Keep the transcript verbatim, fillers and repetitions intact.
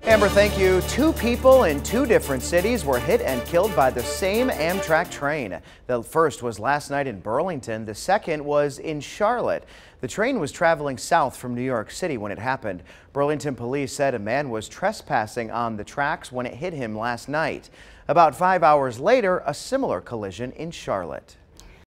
Amber, thank you. Two people in two different cities were hit and killed by the same Amtrak train. The first was last night in Burlington. The second was in Charlotte. The train was traveling south from New York City when it happened. Burlington police said a man was trespassing on the tracks when it hit him last night. About five hours later, a similar collision in Charlotte.